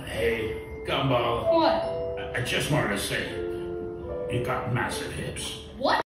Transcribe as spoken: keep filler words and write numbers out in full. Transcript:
Hey, Gumball. What? I just wanted to say, you got massive hips. What?